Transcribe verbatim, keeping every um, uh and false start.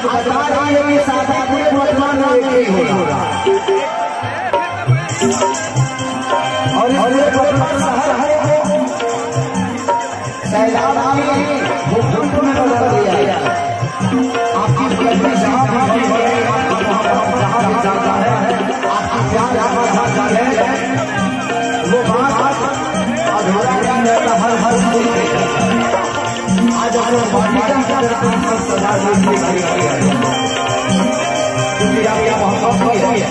बता रही है कि शादी पूरे वर्तमान में नहीं होगा और इसलिए शहर है सैलाब में भूकंप में बदल दिया। आपकी गलती जहाँ भी है, जहाँ भी जाता है, आपकी प्यार जहाँ जाता है, वो बात अधूरा नहीं रहता। हर हर कोई आज अपने बालिका का सदा क्योंकि आपका मोहब्बत है